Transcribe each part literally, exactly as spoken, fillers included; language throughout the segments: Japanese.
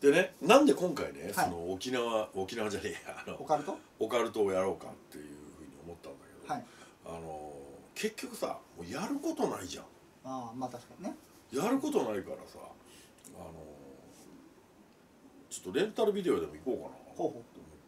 でね、なんで今回ね、その沖縄沖縄じゃねえや、あのオカルトオカルトをやろうかっていうふうに思ったんだけど、 はい、 あの結局さ、もうやることないじゃん。 ああまあ確かにね。 やることないからさ、あのちょっとレンタルビデオでも行こうかなと思って、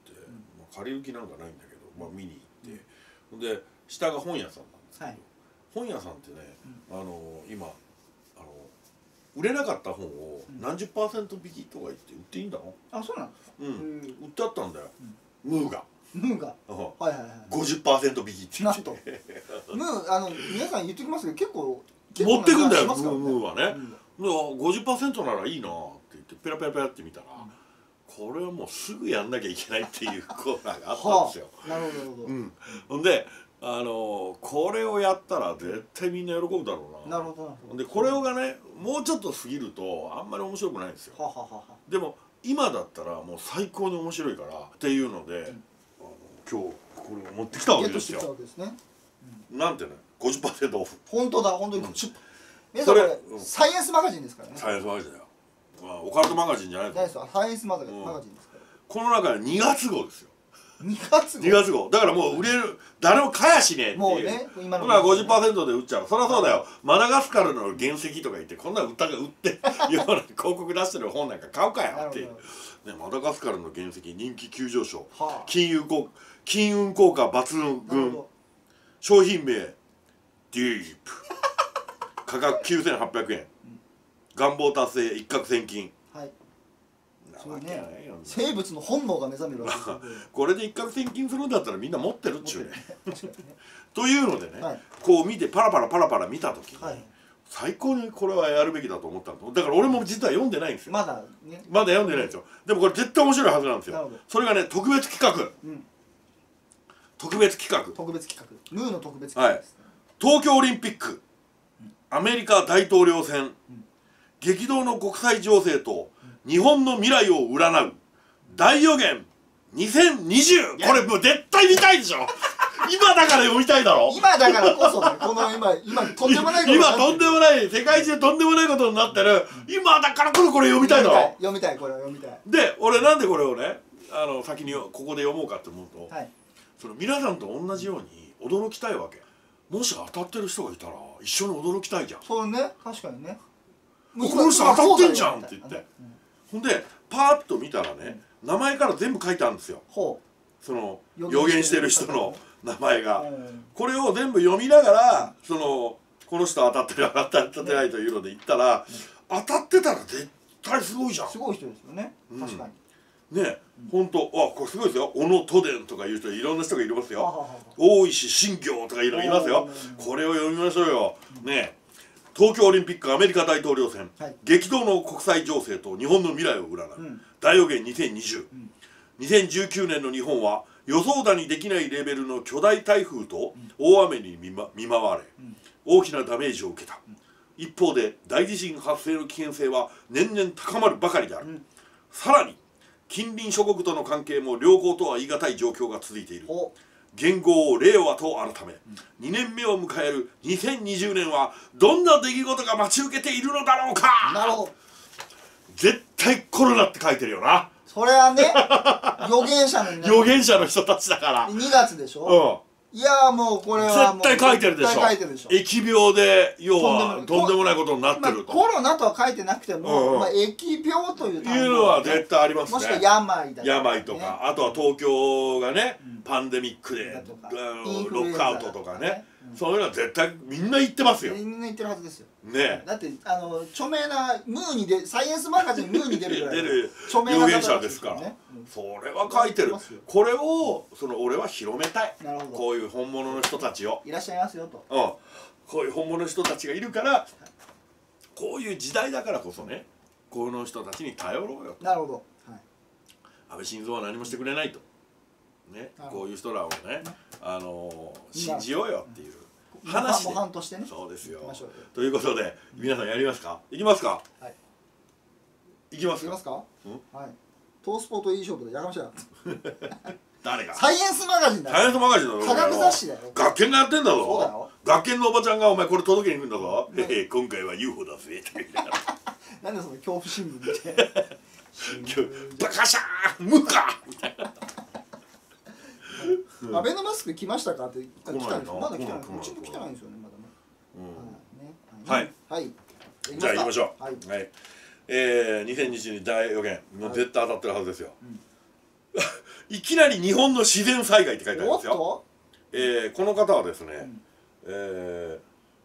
まあ、借り受けなんかないんだけど、まあ、見に行って、ほんで下が本屋さんなんですけど、はい、本屋さんってね、うん、あの今あの売れなかった本を何十パーセント引きとか言って売っていいんだの？ あ、そうなんですか。 うん、売ってあったんだよ、ムーが。 ムーが、はいはいはい、 ごじゅっパーセント引きって言って、 なんとムー、あの皆さん言ってきますけど結構持ってくんだよ、ムーはね。ごじゅっパーセントならいいなって言ってペラペラペラって見たら、これはもうすぐやんなきゃいけないっていうコーナーがあったんですよ。 なるほどなるほど。 ほんであのこれをやったら絶対みんな喜ぶだろうな。 なるほどなるほど。 でこれをがね、もうちょっと過ぎるとあんまり面白くないんですよ。でも今だったらもう最高に面白いからっていうので、今日これを持ってきたわけですよ。なんてね、ごじゅっパーセントオフ。 本当だ、本当にごじゅっパーセント。皆さんこれサイエンスマガジンですからね。 サイエンスマガジンだよ。オカルトマガジンじゃないですよ。サイエンスマガジンですから。 この中でにがつ号ですよ。 にがつ号。 にがつ号。だからもう売れる、誰も買やしねえっていう。もうね、今の。ほら ごじゅっパーセント で売っちゃう。そりゃそうだよ。マダガスカルの原石とか言ってこんな売ったか売ってような広告出してる本なんか買うかよっていう。ね、マダガスカルの原石人気急上昇。金融効金運効果抜群。商品名ディープ。価格きゅうせんはっぴゃくえん。願望達成一攫千金。はい。 そうね。生物の本能が目覚めるわけですよ。 これで一攫千金するんだったらみんな持ってるっちゅうね。というのでね、こう見てパラパラパラパラ見た時に最高にこれはやるべきだと思ったの。だから俺も実は読んでないんですよ。まだね。まだ読んでないんですよ。でもこれ絶対面白いはずなんですよ。それがね、特別企画。特別企画。 特別企画。ムーの特別企画です。 東京オリンピック、アメリカ大統領選、激動の国際情勢と日本の未来を占う大予言にせんにじゅう。これもう絶対見たいでしょ。今だから読みたいだろ。 今だからこそね、この今今とんでもないこと今とんでもない世界中とんでもないことになってる今だからこそこれ読みたいだろ。 読みたい、これは読みたい。 で俺なんでこれをね、あの先にここで読もうかって思うと、はい、その皆さんと同じように驚きたいわけ。もし当たってる人がいたら一緒に驚きたいじゃん。 そうね、確かにね。 この人当たってんじゃんって言って、ほんでパーッと見たらね、名前から全部書いてあるんですよ。その予言してる人の名前が。これを全部読みながら、そのこの人当たってる当たってないというので言ったら、当たってたら絶対すごいじゃん。 すごい人ですよね、確かに。 ね、本当、あ、これすごいですよ。小野都電とかいう人、いろんな人がいますよ。大石新行とかいうのがいますよ。これを読みましょうよ。ね、東京オリンピック、アメリカ大統領選、激動の国際情勢と日本の未来を占う大予言にせんにじゅう。にせんじゅうきゅうねんの日本は予想だにできないレベルの巨大台風と大雨に見舞われ、大きなダメージを受けた。一方で大地震発生の危険性は年々高まるばかりである。さらに近隣諸国との関係も良好とは言い難い状況が続いている。元号令和と改め、にねんめを迎えるにせんにじゅうねんはどんな出来事が待ち受けているのだろうか。 なるほど。 絶対コロナって書いてるよな。 それはね、預言者の預言者の人たちだから。 にがつでしょ。うん。いやもうこれは絶対書いてるでしょ。疫病で要はとんでもないことになってると。 コロナとは書いてなくても、まあ疫病といういうのは絶対ありますね。 もしくは病だ。 病とか、あとは東京がね、パンデミックでロックアウトとかね、そういうのは絶対みんな言ってますよ。 みんな言ってるはずですよ。 ね。 だってあの著名なムーにでサイエンスマガジンムーに出るぐらい著名な預言者ですから。それは書いてる。これをその俺は広めたい。こういう本物の人たちをいらっしゃいますよと。 うん、こういう本物の人たちがいるから、こういう時代だからこそね、この人たちに頼ろうよと。 なるほど。 安倍晋三は何もしてくれないとね、こういう人らをね、あの信じようよっていう話で。 模範としてね。 そうですよ。ということで皆さんやりますか。いきますか。はい。いきますか。 いきますか。はい。トースポートいい勝負でやりましょう。 誰が？ サイエンスマガジンだよ。 サイエンスマガジンだろ。 科学雑誌だよ。 学研がやってんだぞ。そうだよ。学研のおばちゃんがお前これ届けに行くんだぞ。へへ、今回は ユーフォー だぜ。 なんでその恐怖新聞みたいな。 バカシャーン無かみたいな。 アベノマスク来ましたかって来たんです来ないなまだ来てない。 来ないうちも来てないんですよねまだね。 うんはいはい。 じゃあ行きましょう。 はい。 はい。えー、にせんにじゅうに大予言もう絶対当たってるはずですよ。いきなり日本の自然災害って書いてありますよ。えー、この方はですね、え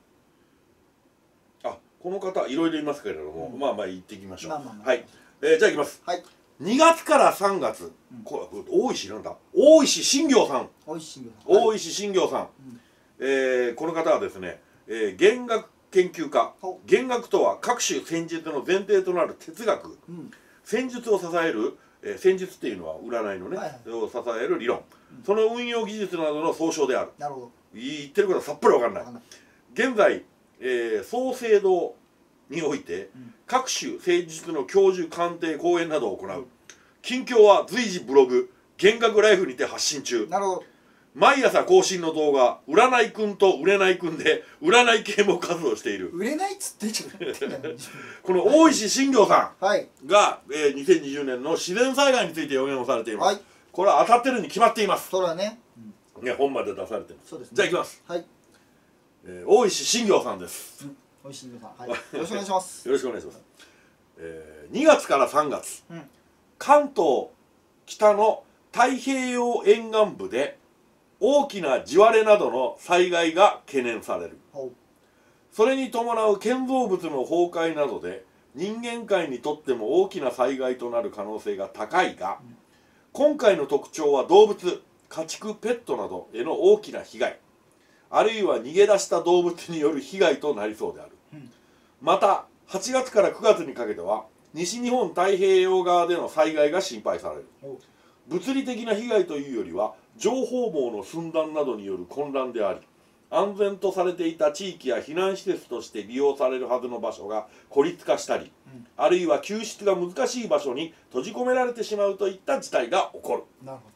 ー、あこの方いろいろいますけれども、まあまあ言っていきましょう。はい。えー、じゃあいきます。 はい。 にがつからさんがつ、こ大石なんだ大石新行さん。 大石新行さん。 大石新行さん。えー、この方はですね、えー、弦楽研究家。弦楽とは各種戦術の前提となる哲学、うん、戦術を支える、えー、戦術っていうのは占いのね、はいはい、を支える理論、うん、その運用技術などの総称である。なるほど。言ってることはさっぱり分かんない。現在、えー、創成堂において、うん、各種政術の教授鑑定講演などを行う、うん、近況は随時ブログ弦楽ライフにて発信中。なるほど。毎朝更新の動画占いくんと売れないくんで占い系も活動している。 売れないっつってちょっとこの大石新行さんが、えー、にせんにじゅうねんの自然災害について予言をされています、はい、これは当たってるに決まっています。 そうだね、 うん、ね本まで出されてます。そうですね、じゃあいきます、 はい、 えー、大石新行さんです、うん、 大石新行さん、はい、よろしくお願いしますよろしくお願いします、えー、にがつからさんがつ、うん、関東北の太平洋沿岸部で大きな地割れなどの災害が懸念される。それに伴う建造物の崩壊などで人間界にとっても大きな災害となる可能性が高いが、今回の特徴は動物、家畜、ペットなどへの大きな被害、あるいは逃げ出した動物による被害となりそうである。またはちがつからくがつにかけては西日本太平洋側での災害が心配される。物理的な被害というよりは情報網の寸断などによる混乱であり、安全とされていた地域や避難施設として利用されるはずの場所が孤立化したり、うん、あるいは救出が難しい場所に閉じ込められてしまうといった事態が起こる。なるほ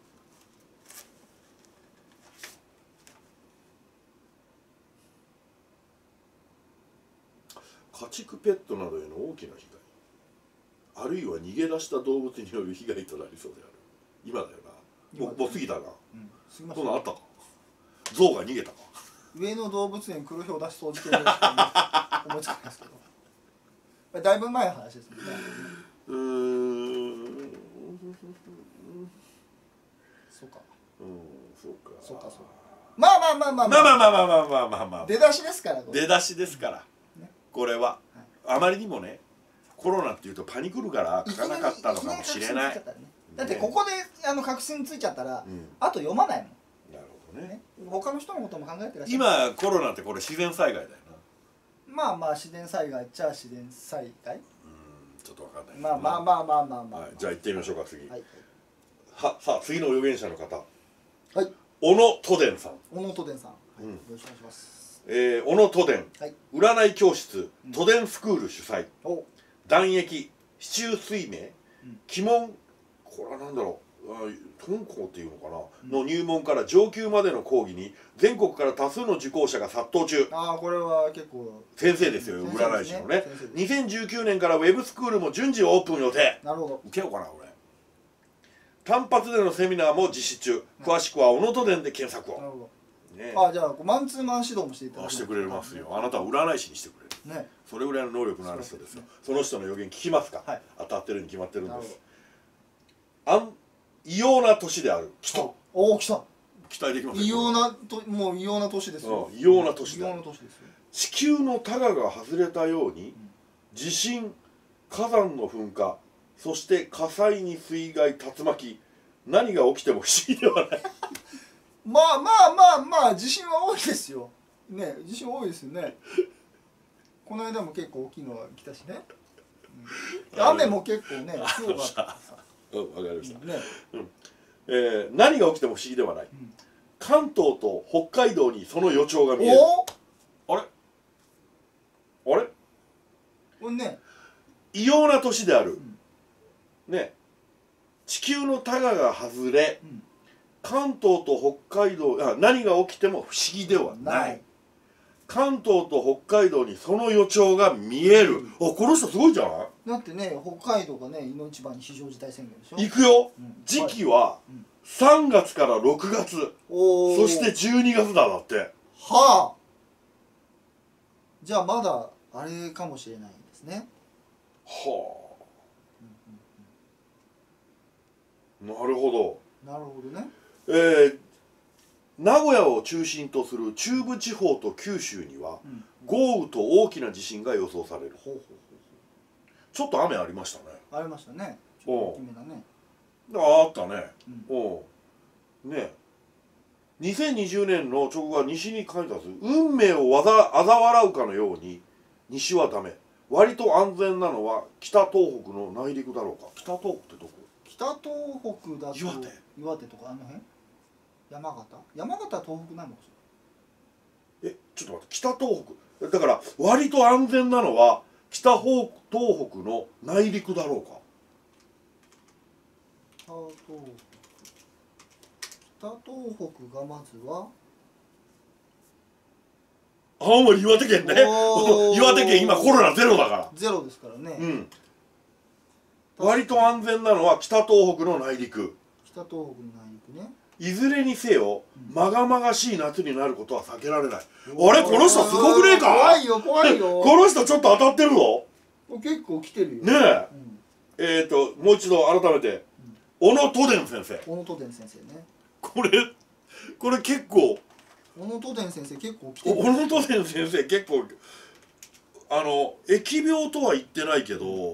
ど。家畜ペットなどへの大きな被害、あるいは逃げ出した動物による被害となりそうである。今だよな。もう過ぎたな、うん、そんなのあったか。象が逃げたか。 上野動物園黒ひょう出し掃除系の思いつかないですけどだいぶ前の話ですね。うーんそうかうんそうかそうかそうかまあまあまあまあまあまあまあまあまあまあまあまあ出だしですから出だしですから、ね、これは、はい、あまりにもねコロナっていうとパニクるから書かなかったのかもしれない。 だってここであの確信ついちゃったら、うん、あと読まないもん。 なるほどね。ね他の人のことも考えてらっしゃる。 今コロナってこれ自然災害だよな。まあまあ自然災害っちゃ自然災害。うんちょっとわかんない。 まあまあまあまあまあまあ、 はい、じゃあ行ってみましょうか次。はい、 はさあ次の預言者の方。 はい。 小野都伝さん。 小野都伝さん。はい、うん、よろしくお願いします。 えー、小野都伝、はい、占い教室都伝スクール主催。うん、断液市中水明、うん、鬼門これは何だろう敦煌っていうのかな、うん、の入門から上級までの講義に全国から多数の受講者が殺到中。 ああこれは結構先生ですよ、ね、占い師のね。にせんじゅうきゅうねんからウェブスクールも順次オープン予定。 なるほど。 受けようかな俺。単発でのセミナーも実施中。詳しくは小野都伝で検索を。なるほど。ね、 あじゃあマンツーマン指導もしていただくしてくれますよ。あなたは占い師にしてくれる、ね、それぐらいの能力のある人ですよ。その人の予言聞きますか、はい、当たってるに決まってるんです。あん異様な年である。来た。 おお来た。 期待できます。 異様なともう異様な年ですよ。 異様な年だ。 異様な年ですよ。 地球のタガが外れたように、うん、地震、火山の噴火、そして火災に水害、竜巻、何が起きても不思議ではない。 まあまあまあまあ地震は多いですよ。ね地震多いですよね。この間も結構大きいのが来たしね。うん、雨も結構ね強かった。 うん、わかりました。ね、うん、えー、何が起きても不思議ではない。うん、関東と北海道にその予兆が見える。あれ？あれ？ これね、 異様な年である。うん、ね、地球のタガが外れ、うん、関東と北海道、あ、何が起きても不思議ではない。 関東と北海道にその予兆が見える。あ、この人すごいじゃない。 だってね、北海道がね、いの一番に非常事態宣言でしょ。 行くよ、 うん、 時期はうんさんがつからろくがつ、 おそしてじゅうにがつだだって。 はあ。じゃあまだあれかもしれないんですね。 はあ、なるほど。 なるほどね。 えー、名古屋を中心とする中部地方と九州には、うん、豪雨と大きな地震が予想される。ほうほうほうほう。ちょっと雨ありましたね。 ありましたね。ちょっと大きめだね。 ああったね。うん、おねにせんにじゅうねんの直後は西に書いたんです。運命をわざあざ笑うかのように西はダメ。割と安全なのは北東北の内陸だろうか。北東北ってどこ？ 北東北だと岩手。 岩手とかあの辺？山形？山形は東北なのかしら。え、ちょっと待って、北東北。だから割と安全なのは北東北の内陸だろうか。 北東北東北がまずは青森岩手県ね。岩手県今コロナゼロだから。 ゼロですからね。 うん。割と安全なのは北東北の内陸。 北東北の内陸ね。 いずれにせよ、うん、まがまがしい夏になることは避けられない。あれこの人すごくねえか。 怖いよ怖いよ。 この人ちょっと当たってるぞ。 結構来てるよ。 ねえ。うん、えっともう一度改めて、うん、小野都伝先生。 小野都伝先生ね。 これこれ結構。 小野都伝先生結構来てる。 小野都伝先生結構あの疫病とは言ってないけど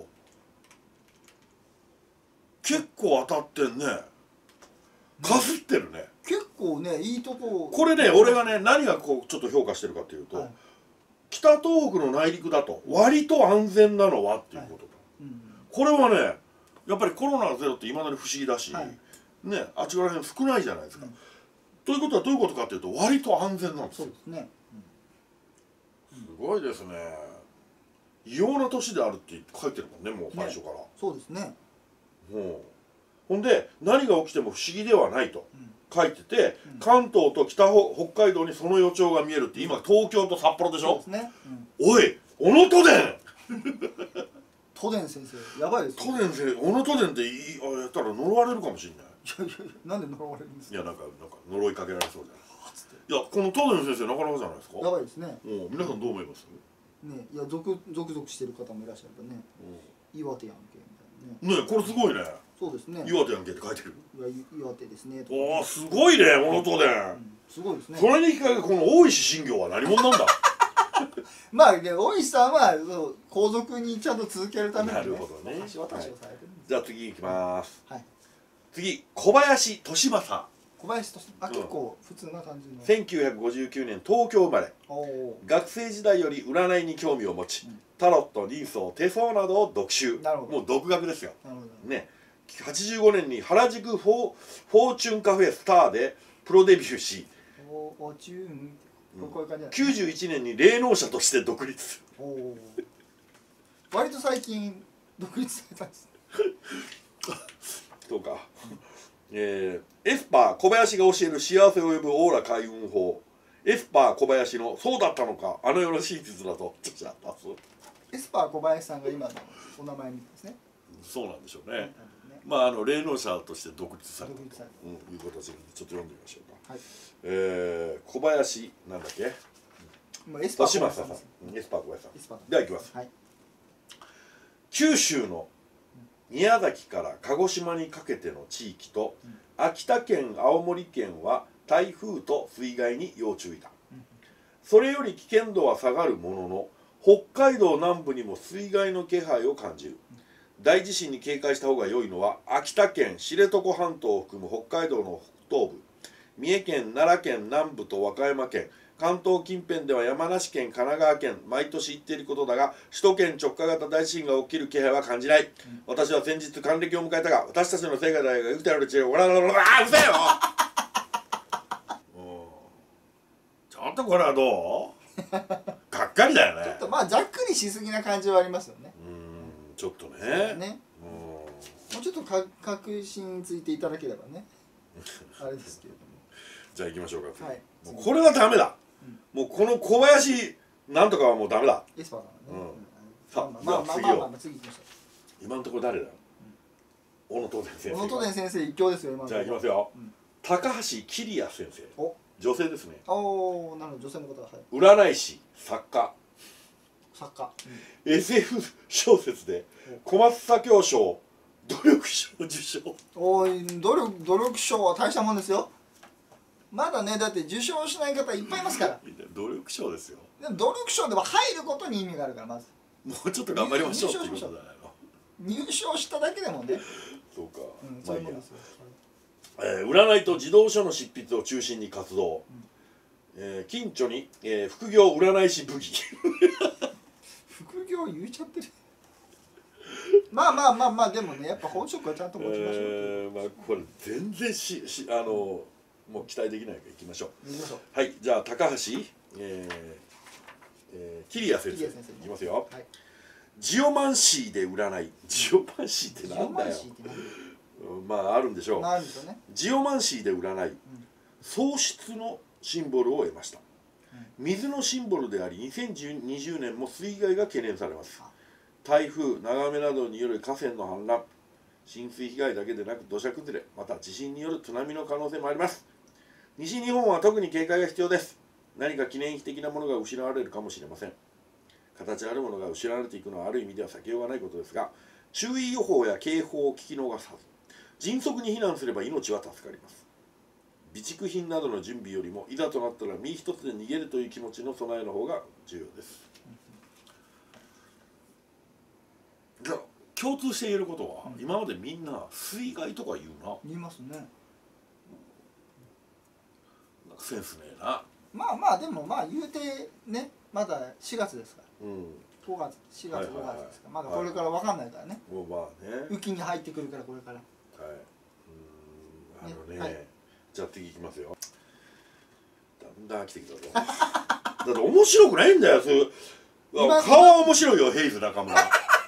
結構当たってんね。かすってるね。 結構ねいいとこ。 これね俺がね何がこうちょっと評価してるかというと、はい、北東北の内陸だと割と安全なのはっていうことだ、はい、うん、これはねやっぱりコロナゼロっていまだに不思議だし、はい、ねあっちら辺少ないじゃないですか、うん、ということはどういうことかというと割と安全なんですよ。 そうですね、 うん、すごいですね。異様な年であるって書いてるもんねもう最初から、ね、 そうですね。 もうほんで何が起きても不思議ではないと書いてて、うん、関東と北北海道にその予兆が見えるって今東京と札幌でしょ。 そうですね、うん、 おい小野都伝都伝先生やばいですよ。都伝先生小野都伝っていあやったら呪われるかもしれない。 いやいやいやなんで呪われるんですか。 いやなんかなんか呪いかけられそうじゃないいやこの都伝先生なかなかじゃないですか。 やばいですね。 もう皆さんどう思います？ ねいやゾクゾクゾクしてる方もいらっしゃるね。岩手やんけみたいなね。ねこれすごいね。 そうですね。 岩手やんけって書いてる。 いや岩手ですね。 おおすごいね小野都伝、うん、 すごいですね。 それに比べてこの大石信行は何者なんだまあね大石さんはそう皇族にちゃんと続けるために、ね、 なるほどね。 橋渡しをされてるんです。 じゃあ次いきます、はい、次小林利正。 小林利正あ、うん、結構普通な感じの。 せんきゅうひゃくごじゅうきゅうねん東京生まれ。学生時代より占いに興味を持ち、うん、タロット、人相、手相などを読習。もう独学ですよ。なるほどね。はちじゅうごねんに原宿フォー、フォーチュンカフェスターでプロデビューし、 フォーチュンこういう感じだね。 きゅうじゅういちねんに霊能者として独立。 お割と最近独立されたんですそうか、えー、エスパー小林が教える幸せを呼ぶオーラ開運法。エスパー小林のそうだったのかあの世の真実だと著者多数。 エスパー小林さんが今のお名前みたいですね。 そうなんでしょうね。まああの霊能者として独立されたと、うん、いう形でちょっと読んでみましょうか。はい、えー、小林なんだっけ？ エスパー小林さん。エスパー小林さん。ではいきます。はい、九州の宮崎から鹿児島にかけての地域と、うん、秋田県青森県は台風と水害に要注意だ。うん、それより危険度は下がるものの北海道南部にも水害の気配を感じる。大地震に警戒した方が良いのは秋田県知床半島を含む北海道の北東部、三重県奈良県南部と和歌山県、関東近辺では山梨県神奈川県毎年言っていることだが首都圏直下型大地震が起きる気配は感じない。うん、私は先日還暦を迎えたが私たちの生活が生きてあるうちにわらわらわらあうせえよちょっとこれはどうがっかりだよね。 ちょっとまあざっくりしすぎな感じはありますよね。 ちょっとね。 ね。もうちょっとか確信ついていただければね。あれですけれども。 じゃあ行きましょうか。 はい。 もうこれはダメだ。 もうこの小林なんとかはもうダメだ。 エスパーだね。 うんさあまあまあまあまあまあ次行きましょ今のところ誰だ。小野東電先う。 生。 小野東電先生一強ですよ今のところ。 じゃあいきますようん。 高橋桐谷先生。 お、 女性ですね。 おお、なるほど女性の方がはい。 占い師、作家、 作家。 エスエフ 小説で小松左京賞努力賞受賞。 おい、努力努力賞は大したもんですよ。まだね、だって受賞しない方いっぱいいますから。 努力賞ですよ。 でも努力賞でも入ることに意味があるから、まずもうちょっと頑張りましょうっていうことじゃないの。 入賞しただけでもね、 そうか、 うん、 まあいいやそういうもんですよ。 えー占いと児童書の執筆を中心に活動、えー近所に、えー副業占い師武技副業言っちゃってる。まあまあまあまあ、でもね、やっぱ本職はちゃんと持ちましょう。 えーまあこれ全然ししあのもう期待できないからいきましょう。 行きましょう。 はい、じゃあ高橋、えーえー、桐谷先生桐谷先生いきますよ。 はい。 ジオマンシーで占い。ジオマンシーってなんだよ。 ジオマンシーって何？ うんまああるんでしょう。 なんでしょうね。 ジオマンシーで占い、喪失のシンボルを得ました。水のシンボルでありにせんにじゅうねんも水害が懸念されます。台風、長雨などによる河川の氾濫、浸水被害だけでなく土砂崩れ、また地震による津波の可能性もあります。西日本は特に警戒が必要です。何か記念碑的なものが失われるかもしれません。形あるものが失われていくのはある意味では避けようがないことですが、注意予報や警報を聞き逃さず迅速に避難すれば命は助かります。備蓄品などの準備よりもいざとなったら身一つで逃げるという気持ちの備えの方が重要です。じゃあ共通して言えることは、うん、今までみんな水害とか言うな。 言いますね。なんかセンスねえな。 まあまあでもまあ言うてね、まだしがつですから、うん、ごがつしがつごがつですから、まだこれから分かんないからね。 もうまあね、 雨季に入ってくるからこれから。はい。 うんあのね、はい、じゃあ次いきますよ。だんだん飽きてきたぞ。だって面白くないんだよ。そういう顔は面白いよ。ヘイズ中村。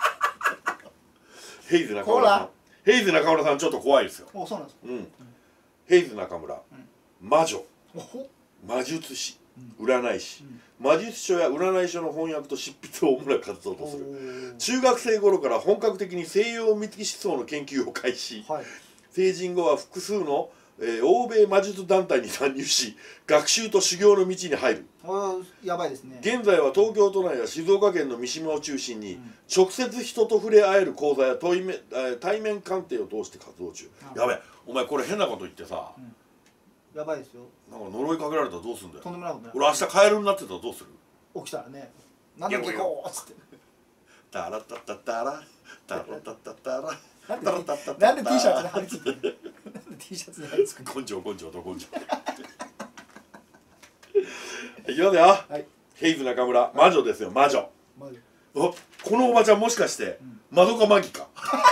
ヘイズ中村さん。ヘイズ中村さんちょっと怖いですよ。 お、そうなんですか。 うん。ヘイズ中村、魔女、魔術師、占い師、魔術書や占い書の翻訳と執筆を主な活動とする。中学生頃から本格的に西洋ミキ思想の研究を開始、はい、成人後は複数の、えー、欧米魔術団体に参入し学習と修行の道に入る。 やばいですね。 現在は東京都内や静岡県の三島を中心に、うん、直接人と触れ合える講座や対面、対面鑑定を通して活動中。やべえ、お前これ変なこと言ってさ、うん、 やばいですよ。 なんか呪いかけられたらどうするんだよ。 とんでもないことない。 俺明日カエルになってたらどうする？ 起きたらね、なんだっけこうっつって。 タラタタタラタラタタタラ。 なんで T シャツに貼り付いてる？なんで T シャツに貼り付く？ 根性根性と根性。いきますよ。はい。ヘイズ中村、魔女ですよ、魔女。魔女。お、このおばちゃんもしかしてマドカマギか。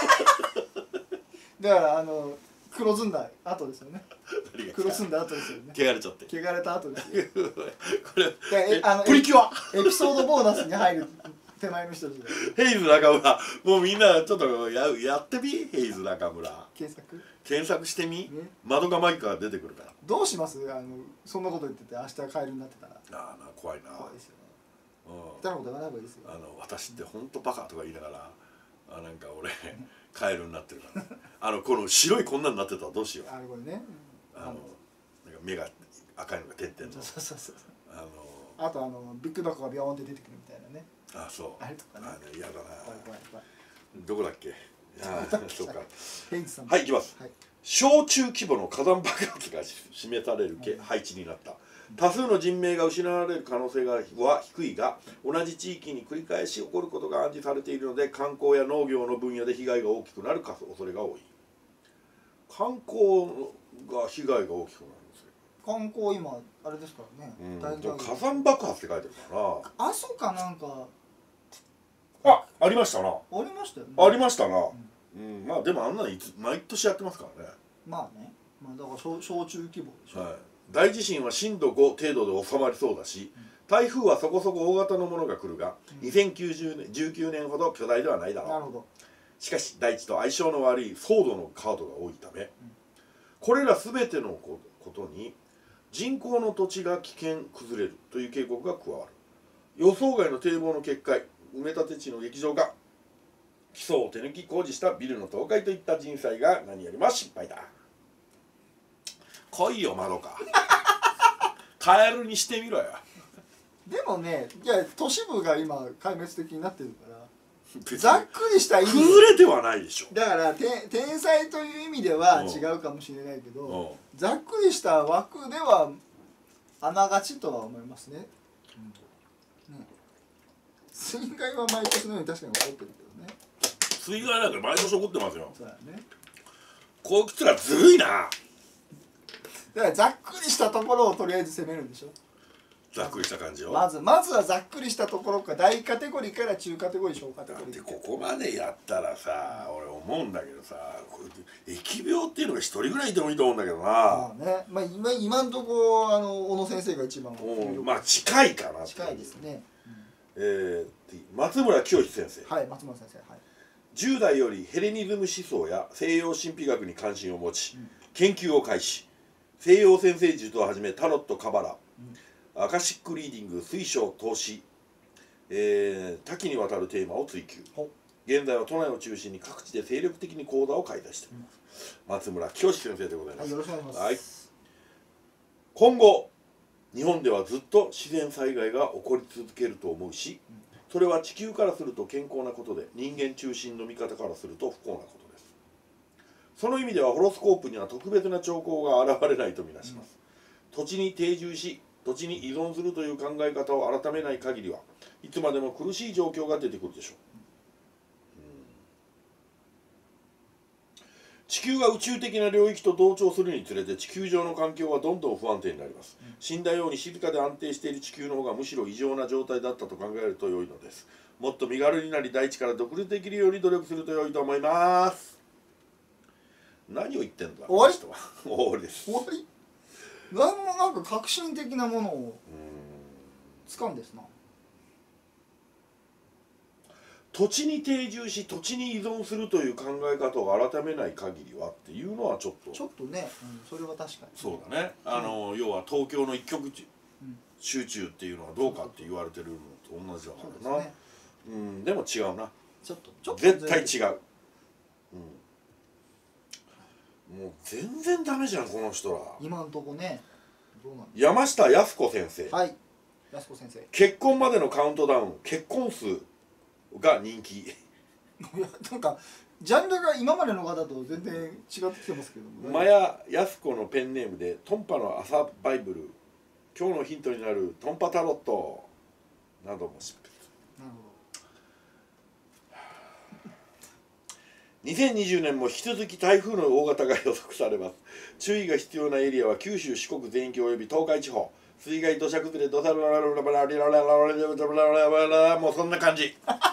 だからあの黒ずんだ後ですよね。黒ずんだ後ですよね。 汚れちゃって。 汚れた後ですよ。 これあのプリキュア。 エピソードボーナスに入る手前の人です。 ヘイズ中村、もうみんなちょっとややってみ。ヘイズ中村。 検索。検索してみ。マドカマギカが出てくるから。 どうします？あのそんなこと言ってて明日カエルになってたら。 ああ、怖いな。 怖いですよね。下手なこと言わない方がいいですよ。 あの私って本当バカとか言いながら、あなんか俺カエルになってるから。あのこの白いこんなになってたらどうしよう。 あれこれね。 あのなんか目が赤いのが点々の。 そうそうそう。 あのあとあのビッグダコがビョーンって出てくるみたいなね。 あそう。 あれとかね。 嫌だな。 怖い怖い怖い。 どこだっけ。あそうか。 ヘイズさん。 はい、いきます。小中規模の火山爆発が示される配置になった。多数の人命が失われる可能性がは低いが、同じ地域に繰り返し起こることが暗示されているので、観光や農業の分野で被害が大きくなる恐れが多い。観光が被害が大きくなるんですよ。 観光今あれですからね。 うん、火山爆発って書いてるからな。 阿蘇かなんか。 あ、ありましたな。 ありましたよね。 ありましたな。うん、うん、まあでもあんなのいつ毎年やってますからね。 まあね。まあだから小小中規模でしょ。はい。 大地震は震度ご程度で収まりそうだし、台風はそこそこ大型のものが来るが、うん、にせんじゅうきゅうねんほど巨大ではないだろう。なるほど。しかし大地と相性の悪いソードのカードが多いため、うん、これら全てのことに人工の土地が危険崩れるという警告が加わる。予想外の堤防の決壊、埋め立て地の劇場化、基礎を手抜き工事したビルの倒壊といった人災が何よりも心配だ。来いよ窓かカエルにしてみろよ。 でもね、いや都市部が今壊滅的になってるからざっくりした意味崩れてはないでしょ。 だからて天才という意味では違うかもしれないけど、ざっくりした枠ではあながちとは思いますね。うんね、水害は毎年のように確かに起こってるけどね。 水害なんか毎年起こってますよ。 そうだね。 こいつらずるいな。 だからざっくりしたところをとりあえず攻めるんでしょ。 ざっくりした感じをまずまずはざっくりしたところか大カテゴリーから中カテゴリー小カテゴリー。 だってここまでやったらさ、俺思うんだけどさ、これ疫病っていうのが一人ぐらいいてもいいと思うんだけどな。 まあね、まあ今今のところあの小野先生が一番うん、まあ近いかな。 近いですね。 うん、えー、松村清先生。 はい、松村先生。はい。 じゅう代よりヘレニズム思想や西洋神秘学に関心を持ち、うん、研究を開始。西洋占星術をはじめタロット、カバラ、うん、アカシックリーディング、水晶、投資、えー、多岐にわたるテーマを追求。現在は都内を中心に各地で精力的に講座を開催しています、うん、松村清先生でございます。 はい、よろしくお願いします、 はい、今後日本ではずっと自然災害が起こり続けると思うし、うん、それは地球からすると健康なことで、人間中心の見方からすると不幸なことです。その意味ではホロスコープには特別な兆候が現れないとみなします、うん、土地に定住し土地に依存するという考え方を改めない限りはいつまでも苦しい状況が出てくるでしょう。地球が宇宙的な領域と同調するにつれて地球上の環境はどんどん不安定になります、うん、死んだように静かで安定している地球の方がむしろ異常な状態だったと考えると良いのです。もっと身軽になり大地から独立できるように努力すると良いと思います。何を言ってんだ終わりこの人は終わりです。 終わり何もなんか革新的なものを掴んですな。 土地に定住し土地に依存するという考え方を改めない限りはっていうのはちょっとちょっとね、うん、それは確かにそうだね。あの、うん、要は東京の一極集中っていうのはどうかって言われてるのと同じだからな。 う,、ね、うん、でも違うな。 ちょっとちょっと絶対違う、うん、もう全然ダメじゃんこの人ら。 今のとこね。どうなん山下靖子先生。 はい、靖子先生。 結婚までのカウントダウン、結婚数が人気。いやなんかジャンルが今までの方と全然違ってきてますけども、 マヤ靖子のペンネームでトンパの朝バイブル、今日のヒントになるトンパタロットなども執筆。 なるほど。 にせんにじゅうねんも引き続き台風の大型が予測されます。注意が必要なエリアは九州、四国全域および東海地方。水害、土砂崩れ、土砂もうそんな感じ。